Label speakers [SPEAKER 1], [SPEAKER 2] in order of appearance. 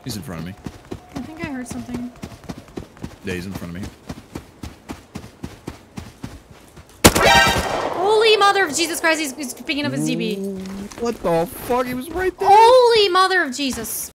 [SPEAKER 1] He's in front of me.
[SPEAKER 2] I think I heard something.
[SPEAKER 1] Yeah, he's in front of me.
[SPEAKER 2] Holy mother of Jesus Christ, he's picking up his DB.
[SPEAKER 1] What the fuck? He was right there.
[SPEAKER 2] Holy mother of Jesus.